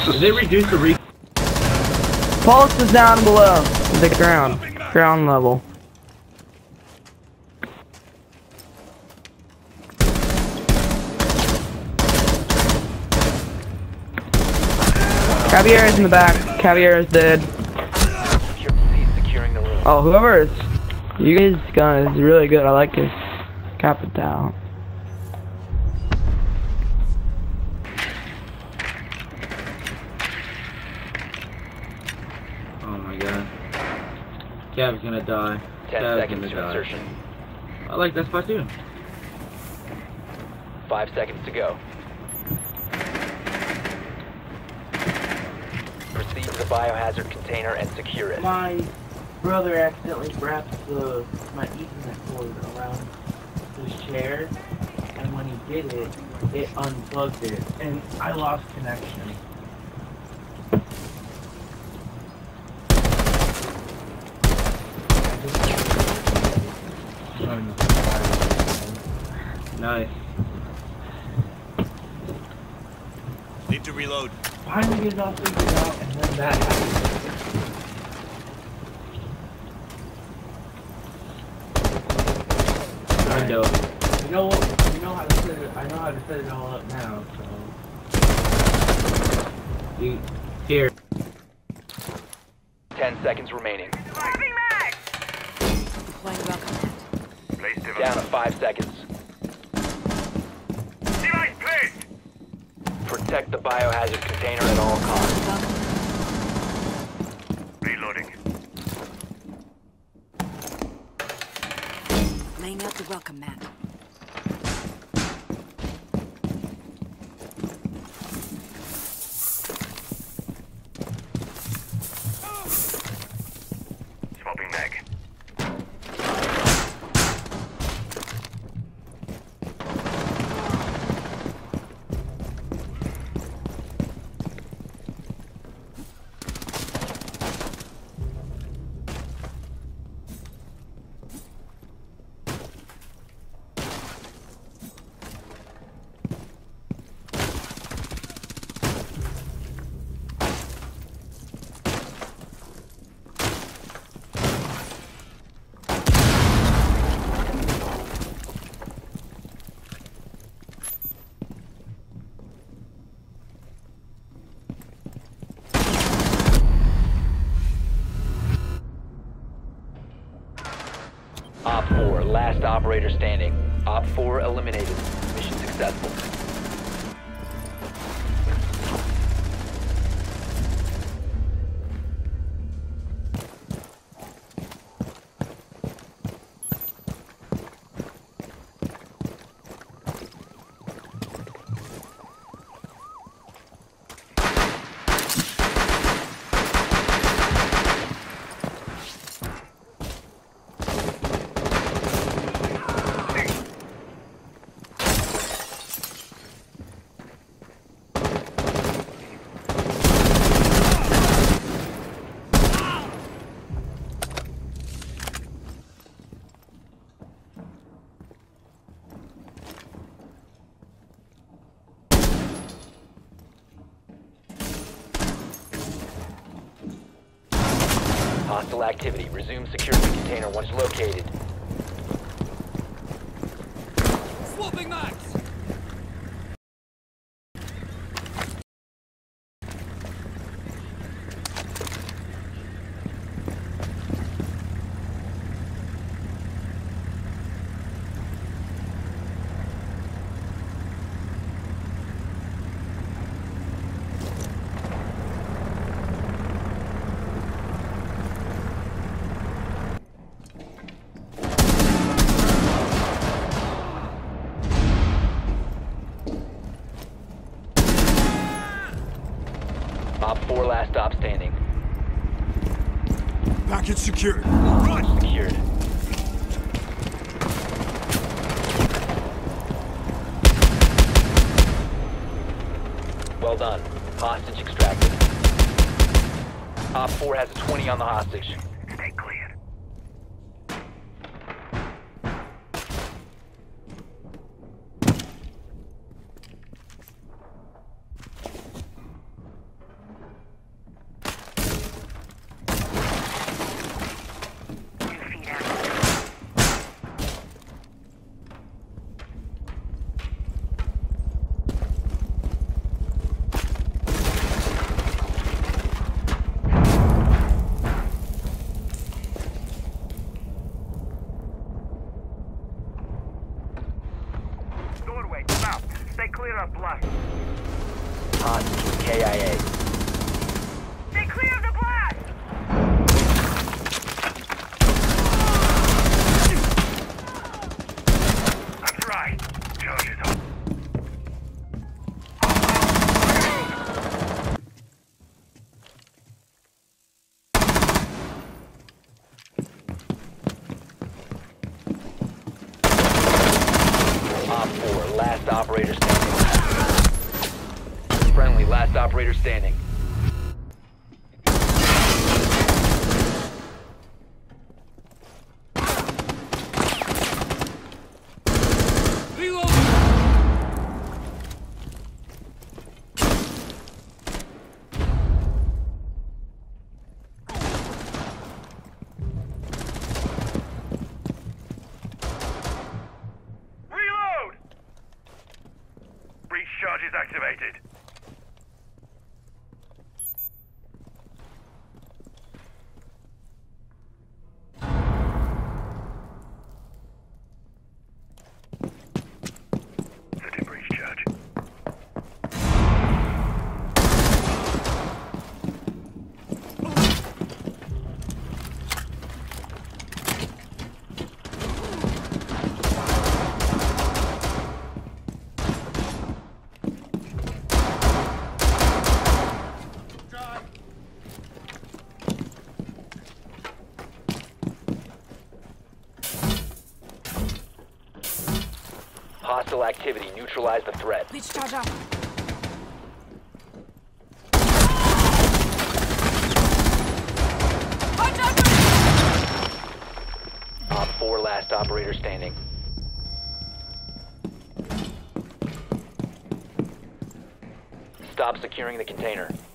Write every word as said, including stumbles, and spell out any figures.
Did they reduce the re- Pulse is down below the ground. Ground level. Caviar is in the back. Caviar is dead. Oh, whoever is, you guys' gun is really good. I like his capital. Oh my god. Cav's gonna die. Ten Cav's seconds gonna to die. insertion. I like that spot too. Five seconds to go. Proceed to the biohazard container and secure it. My brother accidentally wrapped the my Ethernet cord around his chair, and when he did it, it unplugged it, and I lost connection. Nice. Need to reload. Finally get it all figured out, and then that happened. Window. You know what? You know how to set it. I know how to set it all up now. So You, here. Ten seconds remaining. Deploying welcome mat. Down to five seconds. Protect the biohazard container at all costs. Reloading. Laying out the welcome mat. Swapping mag. Op four, last operator standing. Op four eliminated. Mission successful. Hostile activity. Resume securing the container once located. Swapping mags. Op four, last stop standing. Package secured. Run. Secured. Well done. Hostage extracted. Op four has a twenty on the hostage. Stay clear. doorway. Stop. Stay clear of blast. Hostage K I A. Stay clear of the blast! That's right. Charges up. Op four, last operator standing. Friendly, last operator standing. Reload! Breach charges activated. Setting breach charge. Hostile activity. Neutralize the threat. Breach charge up. Op four, last operator standing. Stop securing the container.